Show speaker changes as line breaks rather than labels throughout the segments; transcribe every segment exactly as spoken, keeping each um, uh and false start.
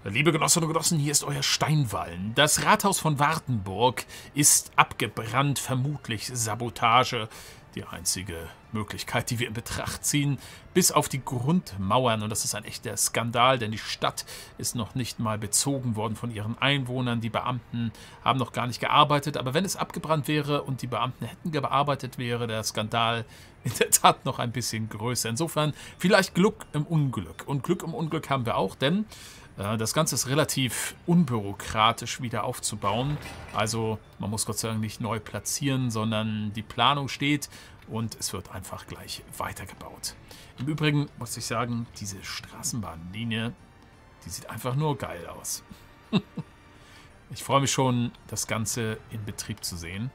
Liebe Genossinnen und Genossen, hier ist euer Steinwallen. Das Rathaus von Wartenburg ist abgebrannt, vermutlich Sabotage. Die einzige Möglichkeit, die wir in Betracht ziehen, bis auf die Grundmauern. Und das ist ein echter Skandal, denn die Stadt ist noch nicht mal bezogen worden von ihren Einwohnern. Die Beamten haben noch gar nicht gearbeitet. Aber wenn es abgebrannt wäre und die Beamten hätten gearbeitet, wäre der Skandal in der Tat noch ein bisschen größer. Insofern vielleicht Glück im Unglück. Und Glück im Unglück haben wir auch, denn äh, das Ganze ist relativ unbürokratisch wieder aufzubauen. Also man muss Gott sei Dank nicht neu platzieren, sondern die Planung steht und es wird einfach gleich weitergebaut. Im Übrigen muss ich sagen, diese Straßenbahnlinie, die sieht einfach nur geil aus. Ich freue mich schon, das Ganze in Betrieb zu sehen.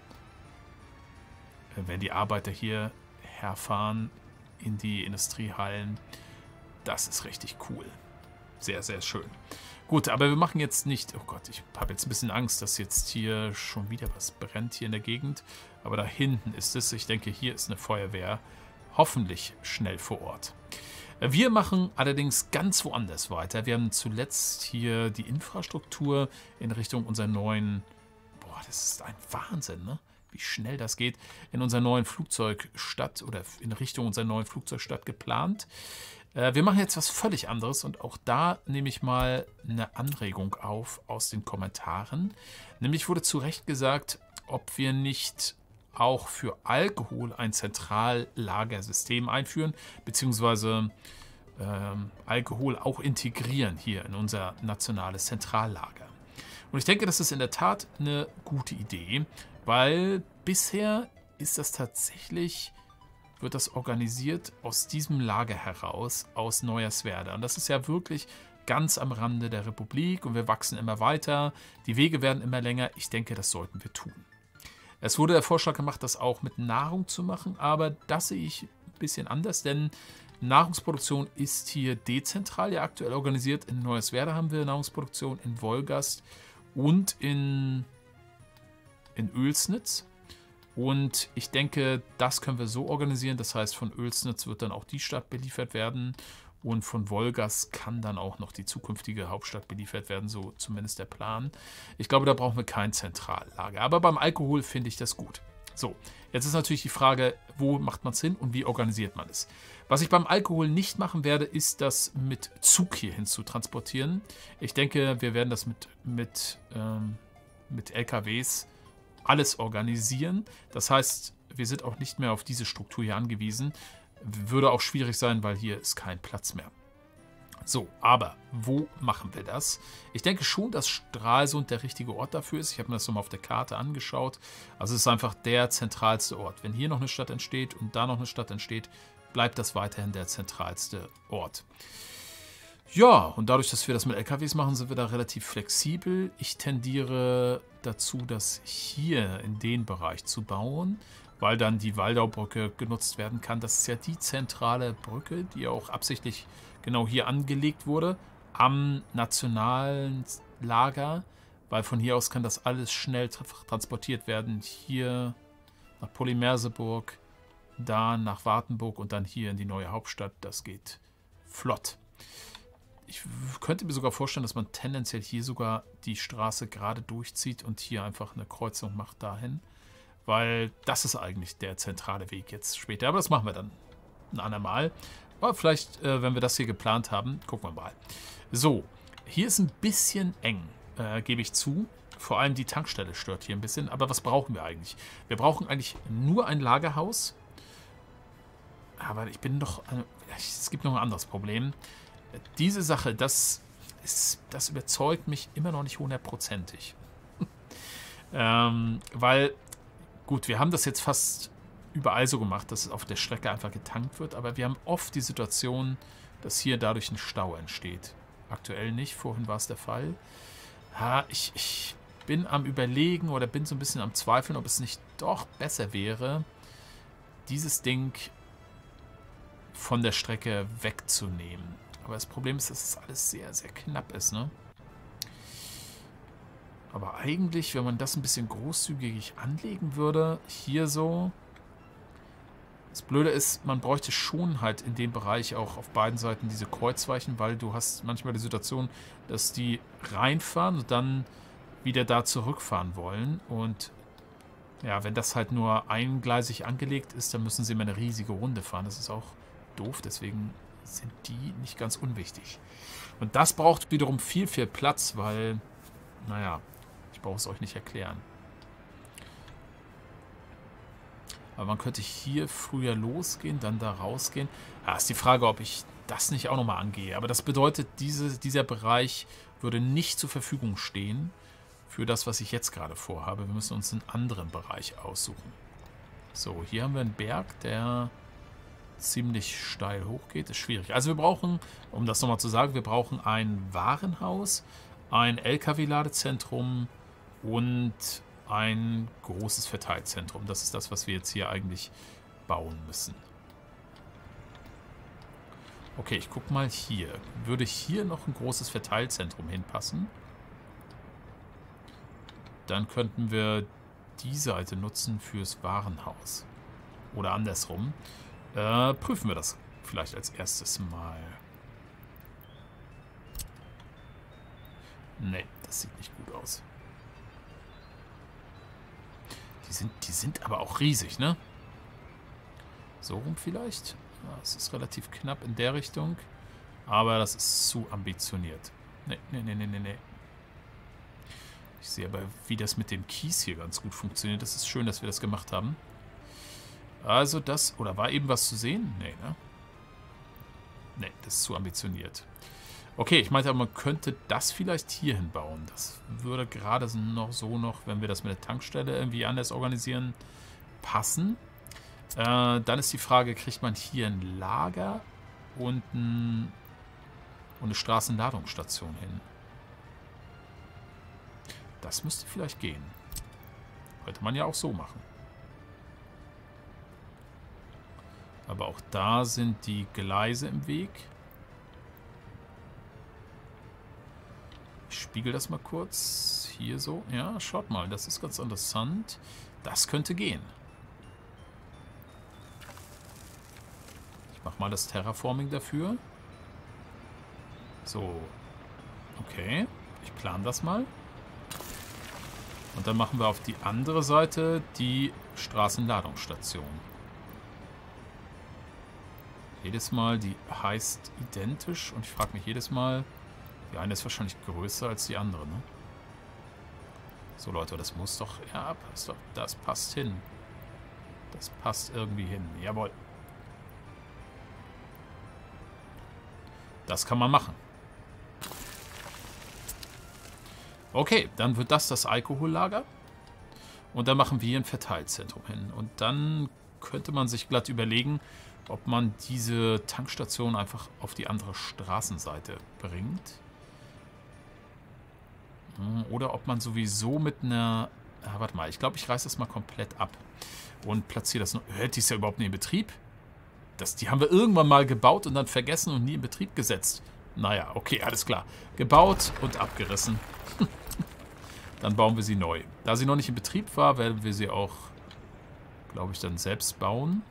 Wenn die Arbeiter hier herfahren in die Industriehallen, das ist richtig cool. Sehr, sehr schön. Gut, aber wir machen jetzt nicht... Oh Gott, ich habe jetzt ein bisschen Angst, dass jetzt hier schon wieder was brennt hier in der Gegend. Aber da hinten ist es. Ich denke, hier ist eine Feuerwehr. Hoffentlich schnell vor Ort. Wir machen allerdings ganz woanders weiter. Wir haben zuletzt hier die Infrastruktur in Richtung unserer neuen... Boah, das ist ein Wahnsinn, ne? Wie schnell das geht. In unserer neuen Flugzeugstadt oder in Richtung unserer neuen Flugzeugstadt geplant. Wir machen jetzt was völlig anderes und auch da nehme ich mal eine Anregung auf aus den Kommentaren. Nämlich wurde zu Recht gesagt, ob wir nicht auch für Alkohol ein Zentrallagersystem einführen, beziehungsweise ähm, Alkohol auch integrieren hier in unser nationales Zentrallager. Und ich denke, das ist in der Tat eine gute Idee, weil bisher ist das tatsächlich... wird das organisiert aus diesem Lager heraus, aus Neuerswerda. Und das ist ja wirklich ganz am Rande der Republik und wir wachsen immer weiter. Die Wege werden immer länger. Ich denke, das sollten wir tun. Es wurde der Vorschlag gemacht, das auch mit Nahrung zu machen, aber das sehe ich ein bisschen anders, denn Nahrungsproduktion ist hier dezentral ja aktuell organisiert. In Neuerswerda haben wir Nahrungsproduktion, in Wolgast und in, in Oelsnitz. Und ich denke, das können wir so organisieren. Das heißt, von Oelsnitz wird dann auch die Stadt beliefert werden. Und von Wolgast kann dann auch noch die zukünftige Hauptstadt beliefert werden. So zumindest der Plan. Ich glaube, da brauchen wir kein Zentrallager. Aber beim Alkohol finde ich das gut. So, jetzt ist natürlich die Frage, wo macht man es hin und wie organisiert man es? Was ich beim Alkohol nicht machen werde, ist das mit Zug hierhin zu transportieren. Ich denke, wir werden das mit, mit, ähm, mit L K Ws alles organisieren. Das heißt, wir sind auch nicht mehr auf diese Struktur hier angewiesen. Würde auch schwierig sein, weil hier ist kein Platz mehr. So, aber wo machen wir das? Ich denke schon, dass Stralsund der richtige Ort dafür ist. Ich habe mir das so mal auf der Karte angeschaut. Also es ist einfach der zentralste Ort. Wenn hier noch eine Stadt entsteht und da noch eine Stadt entsteht, bleibt das weiterhin der zentralste Ort. Ja, und dadurch, dass wir das mit L K Ws machen, sind wir da relativ flexibel. Ich tendiere dazu, das hier in den Bereich zu bauen, weil dann die Waldaubrücke genutzt werden kann. Das ist ja die zentrale Brücke, die auch absichtlich genau hier angelegt wurde, am nationalen Lager, weil von hier aus kann das alles schnell tra transportiert werden. Hier nach Polymerseburg, da nach Wartenburg und dann hier in die neue Hauptstadt. Das geht flott. Ich könnte mir sogar vorstellen, dass man tendenziell hier sogar die Straße gerade durchzieht und hier einfach eine Kreuzung macht dahin. Weil das ist eigentlich der zentrale Weg jetzt später. Aber das machen wir dann ein andermal. Aber vielleicht, äh, wenn wir das hier geplant haben, gucken wir mal. So, hier ist ein bisschen eng, äh, gebe ich zu. Vor allem die Tankstelle stört hier ein bisschen. Aber was brauchen wir eigentlich? Wir brauchen eigentlich nur ein Lagerhaus. Aber ich bin doch... Äh, es gibt noch ein anderes Problem. Diese Sache, das, ist, das überzeugt mich immer noch nicht hundertprozentig. ähm, weil, gut, wir haben das jetzt fast überall so gemacht, dass es auf der Strecke einfach getankt wird, aber wir haben oft die Situation, dass hier dadurch ein Stau entsteht. Aktuell nicht, vorhin war es der Fall. Ja, ich, ich bin am Überlegen oder bin so ein bisschen am Zweifeln, ob es nicht doch besser wäre, dieses Ding von der Strecke wegzunehmen. Aber das Problem ist, dass es alles sehr, sehr knapp ist, ne? Aber eigentlich, wenn man das ein bisschen großzügig anlegen würde, hier so, Das Blöde ist, man bräuchte schon halt in dem Bereich auch auf beiden Seiten diese Kreuzweichen, weil du hast manchmal die Situation, dass die reinfahren und dann wieder da zurückfahren wollen. Und ja, wenn das halt nur eingleisig angelegt ist, dann müssen sie immer eine riesige Runde fahren. Das ist auch doof, deswegen sind die nicht ganz unwichtig. Und das braucht wiederum viel, viel Platz, weil, naja, ich brauche es euch nicht erklären. Aber man könnte hier früher losgehen, dann da rausgehen. Ja, ist die Frage, ob ich das nicht auch nochmal angehe. Aber das bedeutet, diese, dieser Bereich würde nicht zur Verfügung stehen für das, was ich jetzt gerade vorhabe. Wir müssen uns einen anderen Bereich aussuchen. So, hier haben wir einen Berg, der ziemlich steil hochgeht. Ist schwierig. Also wir brauchen, um das nochmal zu sagen, wir brauchen ein Warenhaus, ein L K W-Ladezentrum und ein großes Verteilzentrum. Das ist das, was wir jetzt hier eigentlich bauen müssen. Okay, ich gucke mal hier. Würde hier noch ein großes Verteilzentrum hinpassen? Dann könnten wir die Seite nutzen fürs Warenhaus. Oder andersrum. Äh, prüfen wir das vielleicht als erstes mal. Nee, das sieht nicht gut aus. Die sind, die sind aber auch riesig, ne? So rum vielleicht? Ja, es ist relativ knapp in der Richtung. Aber das ist zu ambitioniert. Nee, nee, nee, nee, nee, nee. Ich sehe aber, wie das mit dem Kies hier ganz gut funktioniert. Das ist schön, dass wir das gemacht haben. Also das... Oder war eben was zu sehen? Nee, ne? Nee, das ist zu ambitioniert. Okay, ich meinte aber, man könnte das vielleicht hier hinbauen. Das würde gerade noch so noch, wenn wir das mit der Tankstelle irgendwie anders organisieren, passen. Äh, dann ist die Frage, kriegt man hier ein Lager und, ein, und eine Straßenladungsstation hin? Das müsste vielleicht gehen. Könnte man ja auch so machen. Aber auch da sind die Gleise im Weg. Ich spiegel das mal kurz. Hier so. Ja, schaut mal, das ist ganz interessant. Das könnte gehen. Ich mache mal das Terraforming dafür. So. Okay. Ich plane das mal. Und dann machen wir auf die andere Seite die Straßenladungsstation. Jedes Mal, die heißt identisch. Und ich frage mich jedes Mal... Die eine ist wahrscheinlich größer als die andere, ne? So, Leute, das muss doch... Ja, passt doch. Das passt hin. Das passt irgendwie hin. Jawohl. Das kann man machen. Okay, dann wird das das Alkohollager. Und dann machen wir hier ein Verteilzentrum hin. Und dann könnte man sich glatt überlegen, ob man diese Tankstation einfach auf die andere Straßenseite bringt. Oder ob man sowieso mit einer... Ah, warte mal, ich glaube, ich reiße das mal komplett ab. Und platziere das noch... Hört, die ist ja überhaupt nicht in Betrieb? Das, die haben wir irgendwann mal gebaut und dann vergessen und nie in Betrieb gesetzt. Naja, okay, alles klar. Gebaut und abgerissen. Dann bauen wir sie neu. Da sie noch nicht in Betrieb war, werden wir sie auch, glaube ich, dann selbst bauen.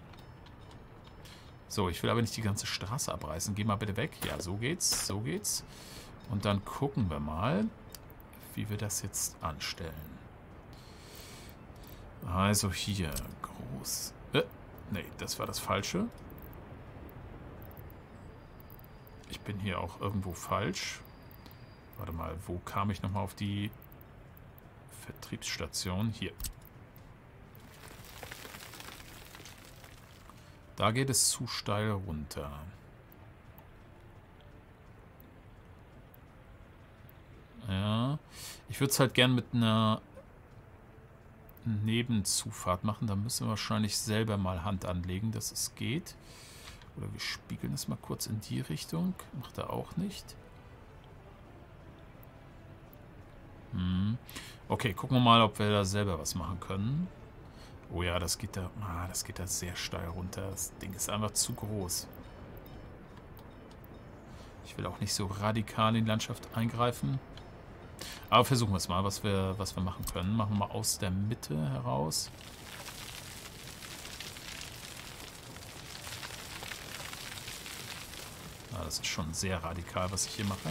So, ich will aber nicht die ganze Straße abreißen. Geh mal bitte weg. Ja, so geht's, so geht's. Und dann gucken wir mal, wie wir das jetzt anstellen. Also hier, groß. Äh, nee, das war das Falsche. Ich bin hier auch irgendwo falsch. Warte mal, wo kam ich nochmal auf die Vertriebsstation? Hier. Da geht es zu steil runter. Ja. Ich würde es halt gern mit einer Nebenzufahrt machen. Da müssen wir wahrscheinlich selber mal Hand anlegen, dass es geht. Oder wir spiegeln es mal kurz in die Richtung. Macht er auch nicht. Hm. Okay, gucken wir mal, ob wir da selber was machen können. Oh ja, das geht da, ah, das geht da sehr steil runter. Das Ding ist einfach zu groß. Ich will auch nicht so radikal in die Landschaft eingreifen. Aber versuchen wir es mal, was wir, was wir machen können. Machen wir mal aus der Mitte heraus. das ist schon sehr radikal, was ich hier mache.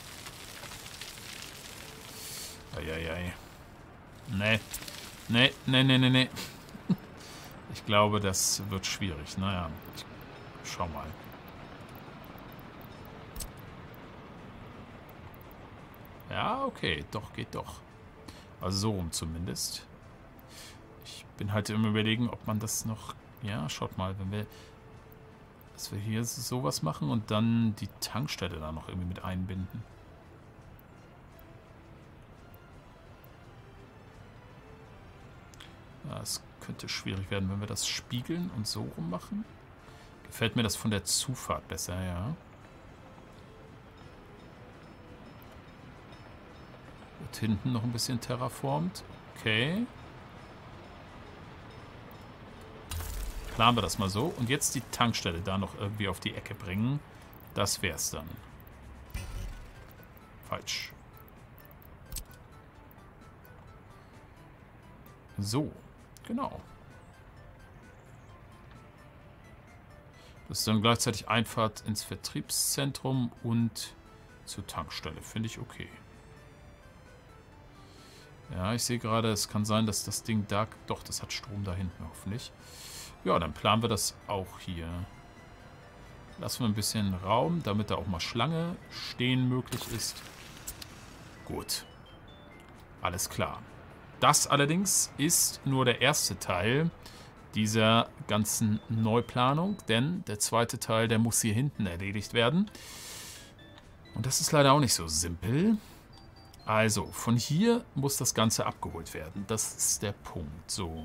Eieiei. Nee. Nee, nee, nee, nee, nee. Ich glaube, das wird schwierig. Naja, ich schau mal. Ja, okay, doch, geht doch. Also so rum zumindest. Ich bin halt im Überlegen, ob man das noch... Ja, schaut mal, wenn wir... Dass wir hier sowas machen und dann die Tankstelle da noch irgendwie mit einbinden. Ja, es könnte schwierig werden, wenn wir das spiegeln und so rum machen. Gefällt mir das von der Zufahrt besser, ja. Wird hinten noch ein bisschen terraformt. Okay. Planen wir das mal so. Und jetzt die Tankstelle da noch irgendwie auf die Ecke bringen. Das wär's dann. Falsch. So. Genau. Das ist dann gleichzeitig Einfahrt ins Vertriebszentrum und zur Tankstelle. Finde ich okay. Ja, ich sehe gerade, es kann sein, dass das Ding da... Doch, das hat Strom da hinten hoffentlich. Ja, dann planen wir das auch hier. Lassen wir ein bisschen Raum, damit da auch mal Schlange stehen möglich ist. Gut. Alles klar. Das allerdings ist nur der erste Teil dieser ganzen Neuplanung, denn der zweite Teil, der muss hier hinten erledigt werden. Und das ist leider auch nicht so simpel. Also, von hier muss das Ganze abgeholt werden. Das ist der Punkt. So.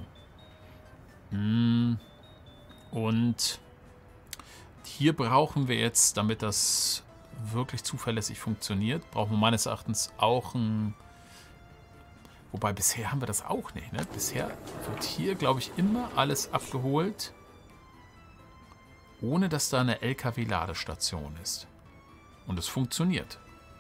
Und hier brauchen wir jetzt, damit das wirklich zuverlässig funktioniert, brauchen wir meines Erachtens auch ein... Wobei, bisher haben wir das auch nicht, ne? Bisher wird hier, glaube ich, immer alles abgeholt, ohne dass da eine L K W-Ladestation ist. Und es funktioniert.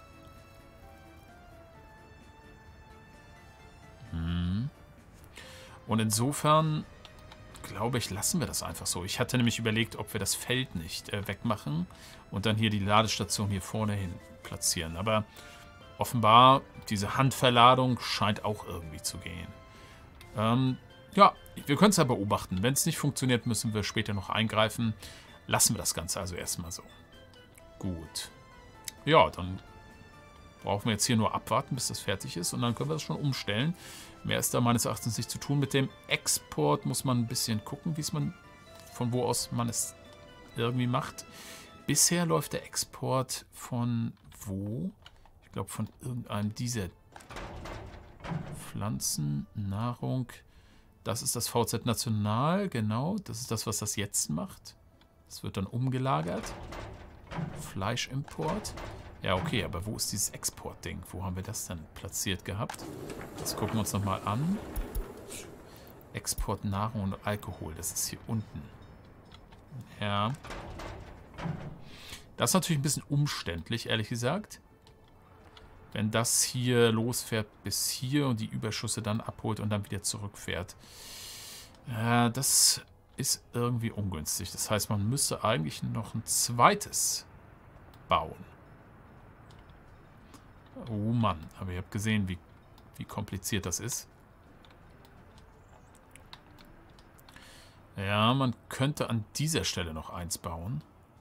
Hm. Und insofern, glaube ich, lassen wir das einfach so. Ich hatte nämlich überlegt, ob wir das Feld nicht äh, wegmachen und dann hier die Ladestation hier vorne hin platzieren. Aber offenbar, diese Handverladung scheint auch irgendwie zu gehen. Ähm, ja, wir können es ja beobachten. Wenn es nicht funktioniert, müssen wir später noch eingreifen. Lassen wir das Ganze also erstmal so. Gut. Ja, dann brauchen wir jetzt hier nur abwarten, bis das fertig ist. Und dann können wir das schon umstellen. Mehr ist da meines Erachtens nicht zu tun. Mit dem Export muss man ein bisschen gucken, wie es man, von wo aus man es irgendwie macht. Bisher läuft der Export von wo? Ich glaube von irgendeinem dieser Pflanzen, Nahrung. Das ist das V Z National, genau. Das ist das, was das jetzt macht. Das wird dann umgelagert. Fleischimport. Ja, okay, aber wo ist dieses Export-Ding? Wo haben wir das dann platziert gehabt? Das gucken wir uns nochmal an. Export Nahrung und Alkohol, das ist hier unten. Ja. Das ist natürlich ein bisschen umständlich, ehrlich gesagt. Wenn das hier losfährt bis hier und die Überschüsse dann abholt und dann wieder zurückfährt. Äh, das ist irgendwie ungünstig. Das heißt, man müsste eigentlich noch ein zweites bauen. Oh Mann, aber ihr habt gesehen, wie, wie kompliziert das ist. Ja, man könnte an dieser Stelle noch eins bauen.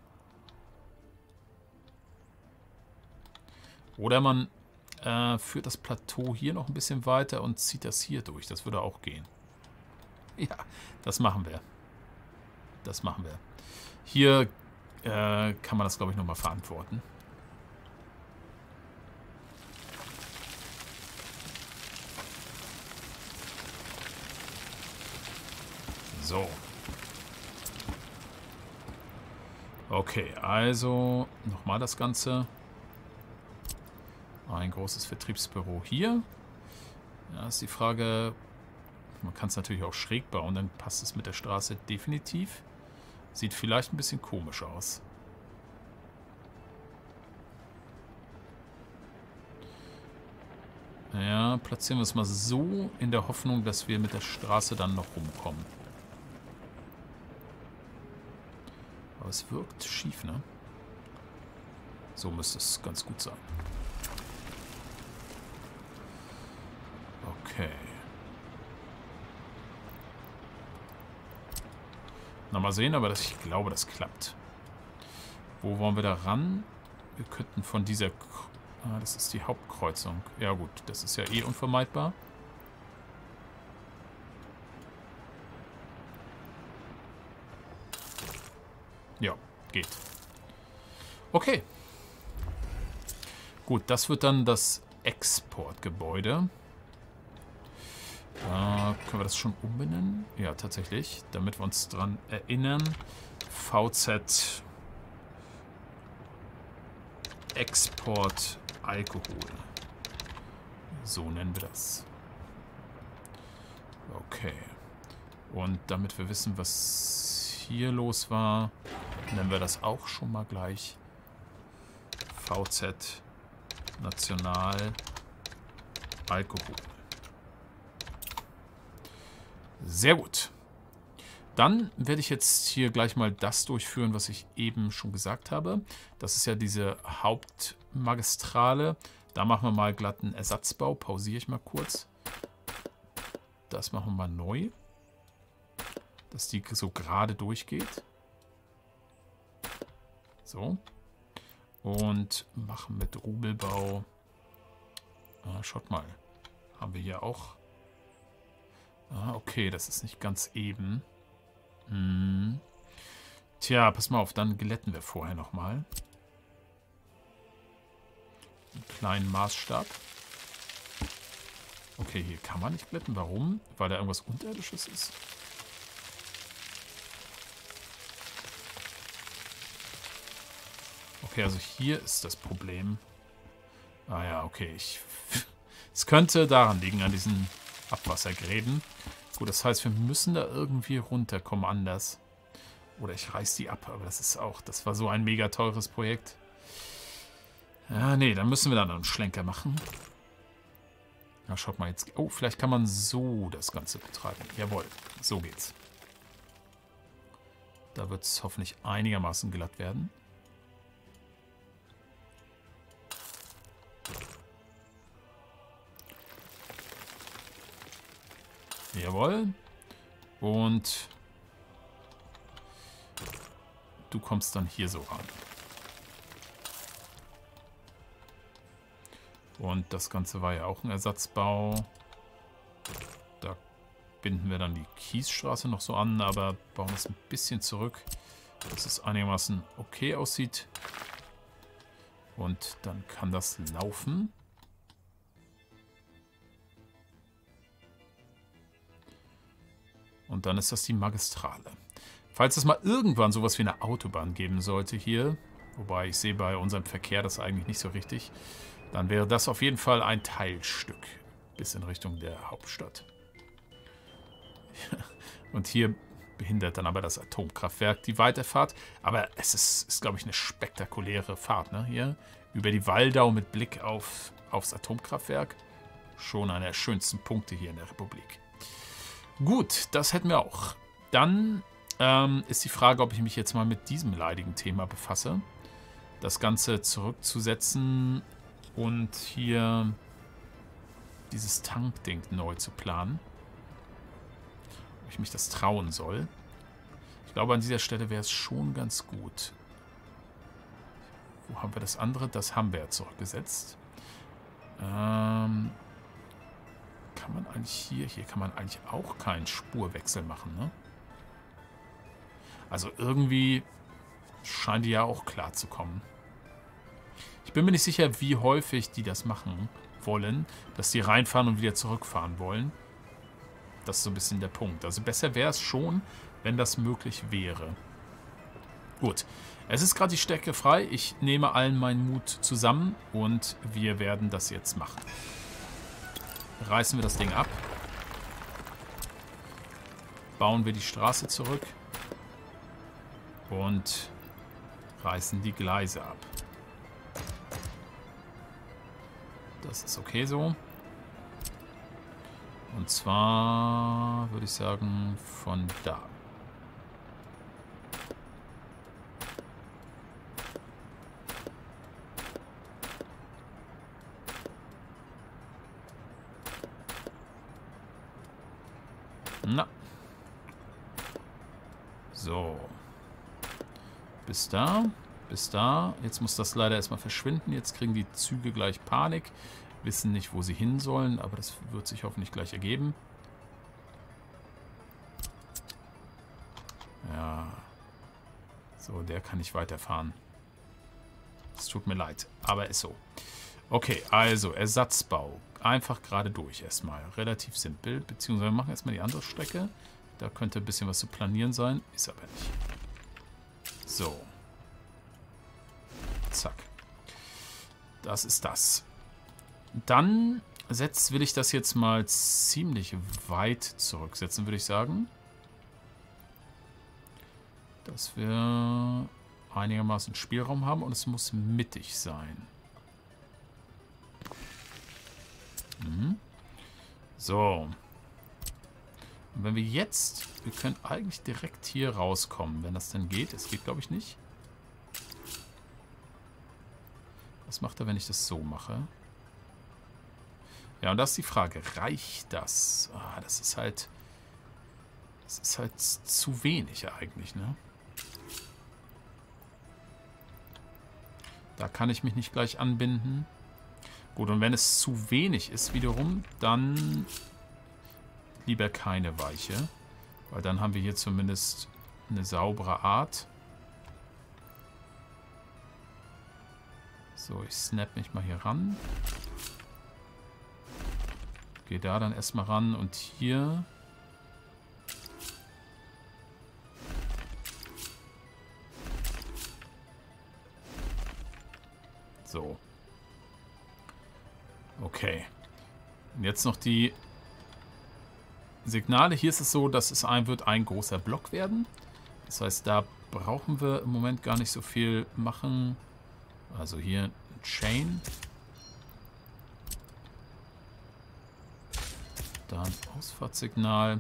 Oder man äh, führt das Plateau hier noch ein bisschen weiter und zieht das hier durch. Das würde auch gehen. Ja, das machen wir. Das machen wir. Hier äh, kann man das, glaube ich, nochmal verantworten. So. Okay, also nochmal das Ganze. Ein großes Vertriebsbüro hier. Ja, ist die Frage, man kann es natürlich auch schräg bauen, dann passt es mit der Straße definitiv. Sieht vielleicht ein bisschen komisch aus. Ja, platzieren wir es mal so, in der Hoffnung, dass wir mit der Straße dann noch rumkommen. Aber es wirkt schief, ne? So müsste es ganz gut sein. Okay. Na, mal sehen, aber das, ich glaube, das klappt. Wo wollen wir da ran? Wir könnten von dieser... Ah, das ist die Hauptkreuzung. Ja gut, das ist ja eh unvermeidbar. Ja, geht. Okay. Gut, das wird dann das Exportgebäude. Äh, können wir das schon umbenennen? Ja, tatsächlich. Damit wir uns dran erinnern. V Z Export Alkohol. So nennen wir das. Okay. Und damit wir wissen, was hier los war, nennen wir das auch schon mal gleich. V Z National Alkohol. Sehr gut. Dann werde ich jetzt hier gleich mal das durchführen, was ich eben schon gesagt habe. Das ist ja diese Hauptmagistrale. Da machen wir mal glatt einen Ersatzbau. Pausiere ich mal kurz. Das machen wir mal neu. Dass die so gerade durchgeht. So. Und machen mit Rubelbau. Ah, schaut mal. Haben wir hier auch. Ah, okay, das ist nicht ganz eben. Hm. Tja, pass mal auf, dann glätten wir vorher nochmal. Einen kleinen Maßstab. Okay, hier kann man nicht glätten. Warum? Weil da irgendwas Unterirdisches ist. Okay, also hier ist das Problem. Ah ja, okay. Ich, es könnte daran liegen, an diesen Abwassergräben. Gut, das heißt, wir müssen da irgendwie runterkommen anders. Oder ich reiß die ab, aber das ist auch, das war so ein mega teures Projekt. Ja, nee, dann müssen wir dann einen Schlenker machen. Na, schaut mal jetzt. Oh, vielleicht kann man so das Ganze betreiben. Jawohl, so geht's. Da wird es hoffentlich einigermaßen glatt werden. Jawohl. Und du kommst dann hier so ran. Und das Ganze war ja auch ein Ersatzbau. Da binden wir dann die Kiesstraße noch so an, aber bauen es ein bisschen zurück, dass es einigermaßen okay aussieht. Und dann kann das laufen. Und dann ist das die Magistrale. Falls es mal irgendwann sowas wie eine Autobahn geben sollte hier, wobei ich sehe bei unserem Verkehr das eigentlich nicht so richtig, dann wäre das auf jeden Fall ein Teilstück bis in Richtung der Hauptstadt. Und hier behindert dann aber das Atomkraftwerk die Weiterfahrt. Aber es ist, ist glaube ich, eine spektakuläre Fahrt, ne? Hier über die Waldau mit Blick auf, aufs Atomkraftwerk. Schon einer der schönsten Punkte hier in der Republik. Gut, das hätten wir auch. Dann ähm, ist die Frage, ob ich mich jetzt mal mit diesem leidigen Thema befasse. Das Ganze zurückzusetzen und hier dieses Tankding neu zu planen. Ob ich mich das trauen soll. Ich glaube, an dieser Stelle wäre es schon ganz gut. Wo haben wir das andere? Das haben wir ja zurückgesetzt. Ähm... Kann man eigentlich hier, hier kann man eigentlich auch keinen Spurwechsel machen, ne? Also irgendwie scheint die ja auch klar zu kommen. Ich bin mir nicht sicher, wie häufig die das machen wollen, dass die reinfahren und wieder zurückfahren wollen. Das ist so ein bisschen der Punkt. Also besser wäre es schon, wenn das möglich wäre. Gut, es ist gerade die Strecke frei. Ich nehme allen meinen Mut zusammen und wir werden das jetzt machen. Reißen wir das Ding ab. Bauen wir die Straße zurück. Und reißen die Gleise ab. Das ist okay so. Und zwar würde ich sagen von da. Na. So. Bis da. Bis da. Jetzt muss das leider erstmal verschwinden. Jetzt kriegen die Züge gleich Panik. Wissen nicht, wo sie hin sollen, aber das wird sich hoffentlich gleich ergeben. Ja. So, der kann nicht weiterfahren. Es tut mir leid, aber ist so. Okay, also Ersatzbau. Einfach gerade durch erstmal. Relativ simpel. Beziehungsweise wir machen erstmal die andere Strecke. Da könnte ein bisschen was zu planieren sein. Ist aber nicht. So. Zack. Das ist das. Dann setzt, will ich das jetzt mal ziemlich weit zurücksetzen, würde ich sagen. Dass wir einigermaßen Spielraum haben und es muss mittig sein. Mhm. So. Und wenn wir jetzt... Wir können eigentlich direkt hier rauskommen, wenn das denn geht. Es geht, glaube ich, nicht. Was macht er, wenn ich das so mache? Ja, und das ist die Frage. Reicht das? Ah, das ist halt... Das ist halt zu wenig eigentlich, ne? Da kann ich mich nicht gleich anbinden. Gut, und wenn es zu wenig ist wiederum, dann lieber keine Weiche. Weil dann haben wir hier zumindest eine saubere Art. So, ich snap mich mal hier ran. Gehe da dann erstmal ran und hier... So. Okay. Und jetzt noch die Signale. Hier ist es so, dass es ein wird ein großer Block werden. Das heißt, da brauchen wir im Moment gar nicht so viel machen. Also hier ein Chain. Dann Ausfahrtssignal.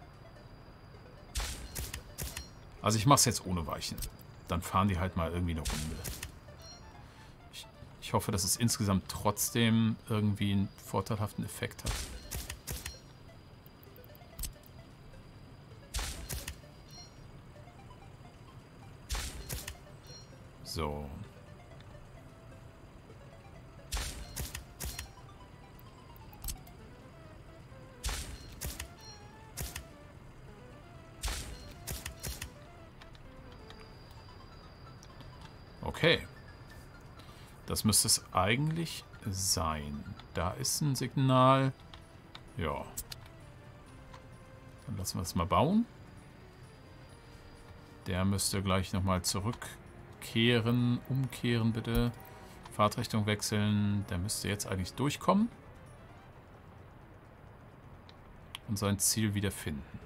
Also ich mache es jetzt ohne Weichen. Dann fahren die halt mal irgendwie eine Runde. Ich hoffe, dass es insgesamt trotzdem irgendwie einen vorteilhaften Effekt hat. So. Okay. Das müsste es eigentlich sein. Da ist ein Signal. Ja. Dann lassen wir es mal bauen. Der müsste gleich nochmal zurückkehren. Umkehren bitte. Fahrtrichtung wechseln. Der müsste jetzt eigentlich durchkommen. Und sein Ziel wiederfinden.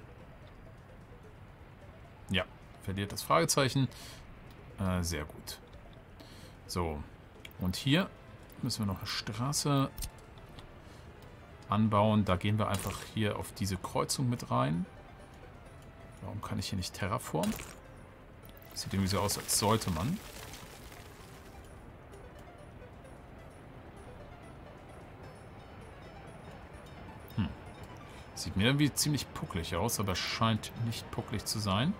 Ja. Verliert das Fragezeichen. Äh, sehr gut. So. Und hier müssen wir noch eine Straße anbauen. Da gehen wir einfach hier auf diese Kreuzung mit rein. Warum kann ich hier nicht terraformen? Sieht irgendwie so aus, als sollte man. Hm. Sieht mir irgendwie ziemlich puckelig aus, aber scheint nicht puckelig zu sein.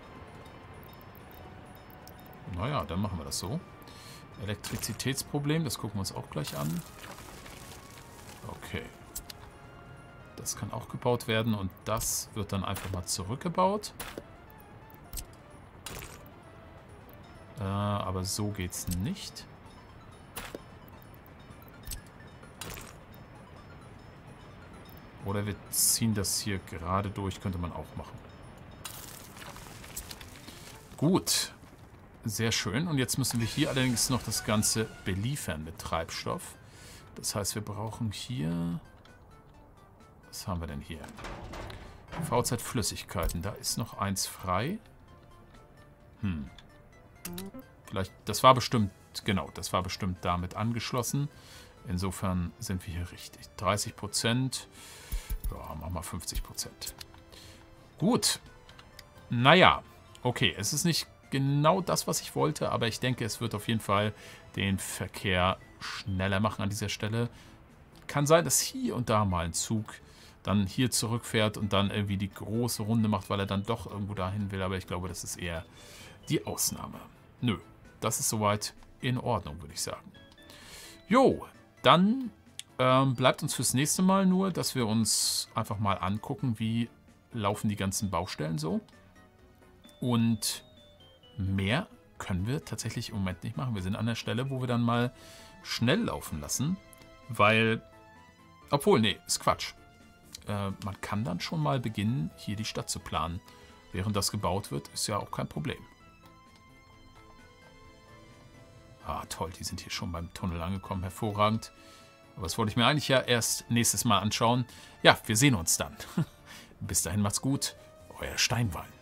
Naja, dann machen wir das so. Elektrizitätsproblem, das gucken wir uns auch gleich an. Okay. Das kann auch gebaut werden und das wird dann einfach mal zurückgebaut. Äh, aber so geht's nicht. Oder wir ziehen das hier gerade durch, könnte man auch machen. Gut. Sehr schön. Und jetzt müssen wir hier allerdings noch das Ganze beliefern mit Treibstoff. Das heißt, wir brauchen hier... Was haben wir denn hier? V Z-Flüssigkeiten. Da ist noch eins frei. Hm. Vielleicht... Das war bestimmt... Genau, das war bestimmt damit angeschlossen. Insofern sind wir hier richtig. dreißig Prozent. Ja, machen wir fünfzig Prozent. Gut. Naja. Okay, es ist nicht... genau das, was ich wollte, aber ich denke, es wird auf jeden Fall den Verkehr schneller machen an dieser Stelle. Kann sein, dass hier und da mal ein Zug dann hier zurückfährt und dann irgendwie die große Runde macht, weil er dann doch irgendwo dahin will. Aber ich glaube, das ist eher die Ausnahme. Nö, das ist soweit in Ordnung, würde ich sagen. Jo, dann ähm, bleibt uns fürs nächste Mal nur, dass wir uns einfach mal angucken, wie laufen die ganzen Baustellen so. Und mehr können wir tatsächlich im Moment nicht machen. Wir sind an der Stelle, wo wir dann mal schnell laufen lassen, weil, obwohl, nee, ist Quatsch. Äh, man kann dann schon mal beginnen, hier die Stadt zu planen. Während das gebaut wird, ist ja auch kein Problem. Ah, toll, die sind hier schon beim Tunnel angekommen. Hervorragend. Aber das wollte ich mir eigentlich ja erst nächstes Mal anschauen. Ja, wir sehen uns dann. Bis dahin macht's gut. Euer Steinwall.